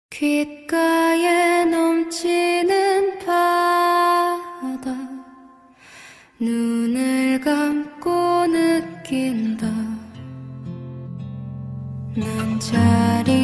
귓가에 넘치는 바다 눈을 감고 느낀다. 난 자리